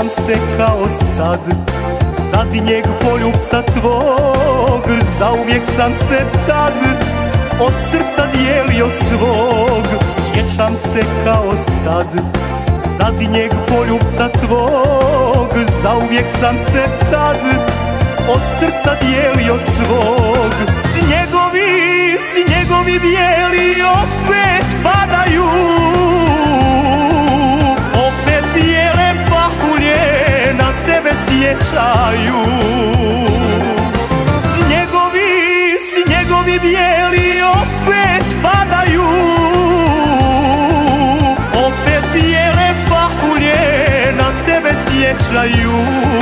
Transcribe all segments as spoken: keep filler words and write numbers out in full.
Sjećam se kao sad zadnjeg poljubca tvog, zauvijek sam se tad od srca dijelio svog. Sjećam se kao sad zadnjeg poljubca tvog, zauvijek sam se tad od srca dijelio svog. Snjegovi, snjegovi bijeli opet padaju, opet bijele pahulje na tebe sjećaju. Snjegovi, snjegovi bijeli opet padaju, opet bijele pahulje na tebe sjećaju.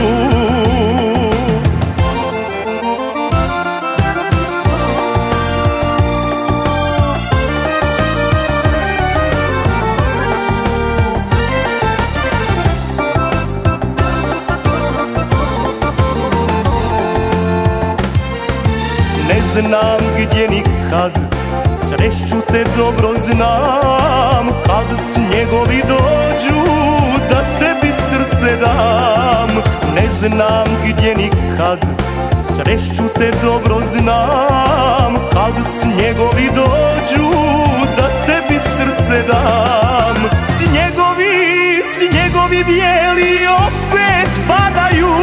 Ne znam gdje ni kad, sreću te dobro znam, kad snjegovi dođu da tebi srce dam. Ne znam gdje ni kad, sreću te dobro znam, kad snjegovi dođu da tebi srce dam. Snjegovi, snjegovi bijeli opet padaju,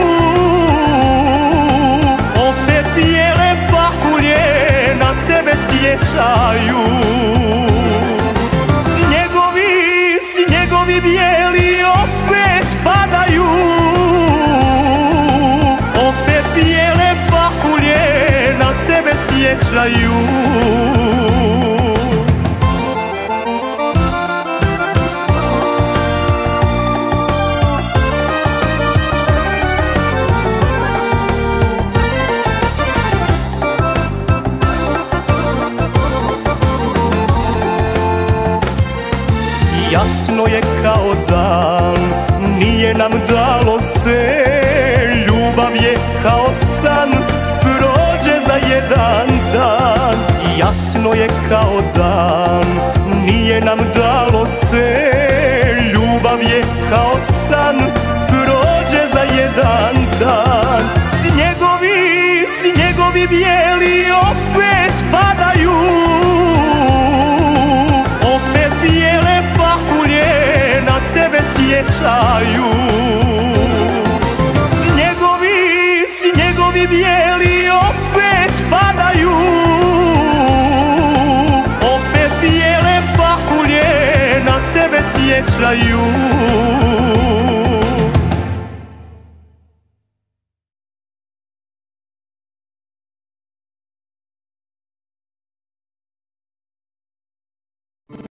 opet bijele pahulje na tebe sjećaju. Snjegovi, snjegovi bijeli opet padaju, opet bijele pahulje na tebe sjećaju. Jasno je kao dan, nije nam dalo se, ljubav je kao san, prođe za jedan dan. Jasno je kao dan, nije nam dalo se, ljubav je kao san, prođe za jedan dan. Snjegovi, snjegovi bijeli opet padaju, opet bijele pahulje na tebe sjećaju. Snjegovi, snjegovi bijeli opet padaju, opet bijele pahulje na tebe sjećaju.